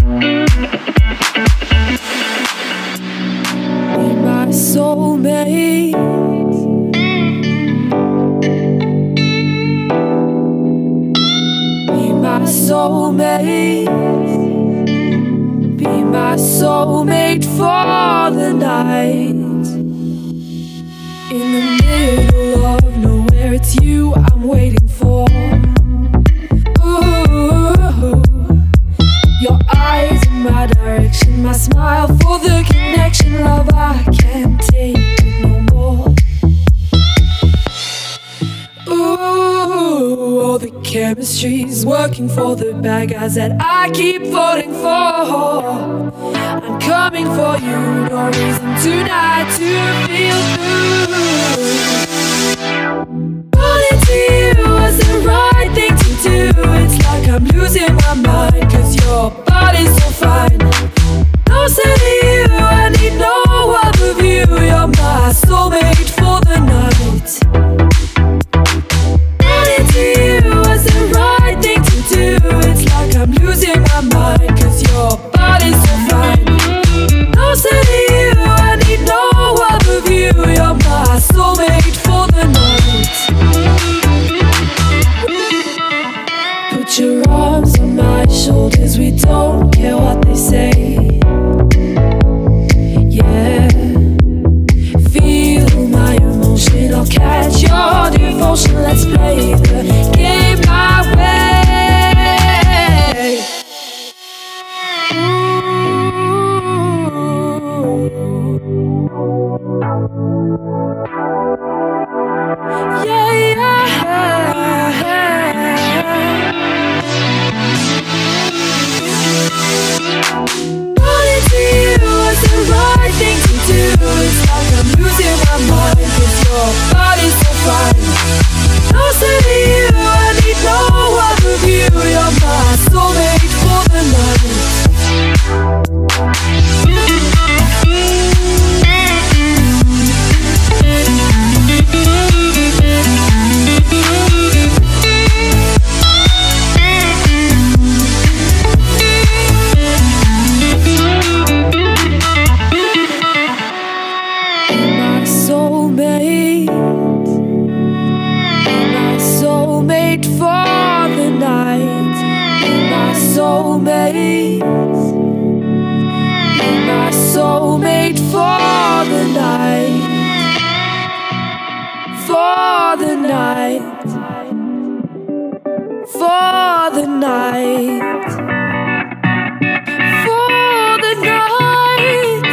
soulmate. Be my soulmate. Be my soulmate for the night. In the middle of nowhere, it's you I'm waiting for. Ooh, your eyes in my direction, my smile for the connection. Love, I can't take it no more. Ooh, all the chemistry's working for the bad guys that I keep voting for. I'm coming for you, no reason tonight to feel blue. Running to you was the right thing to do. It's like I'm losing my mind, cause your body's so fine. No say to you, I need no other view. You're my soulmate for the night. Running to you was the right thing to do. It's like I'm losing my mind, cause your body's so fine. No say to you, I need no other view. You're my soulmate for the night. Put your arms on my shoulders, we don't care what they say. Yeah, feel my emotion, I'll catch your devotion. Let's play the game my way. Yeah, running to you was the right thing to do. It's like I'm losing my mind, cause your body's so fine. No say to you, I need no other view. You're my soulmate for the night. Soulmate, my soulmate for the night, for the night, for the night, for the night,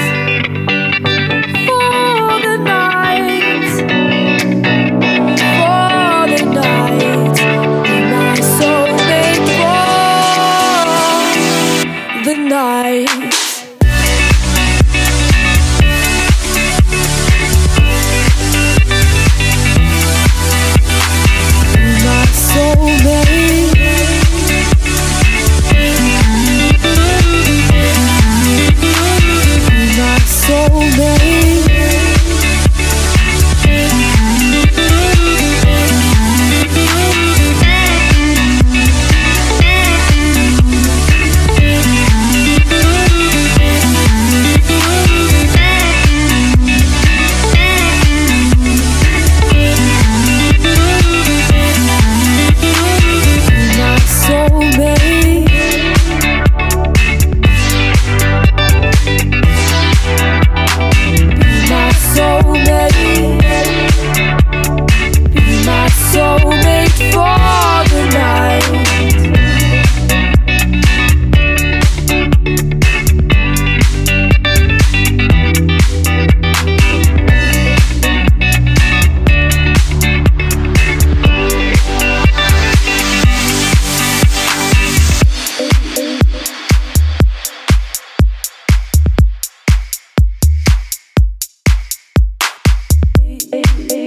for the night, for the night, my soulmate for the night. My soulmate. My soulmate. Hey.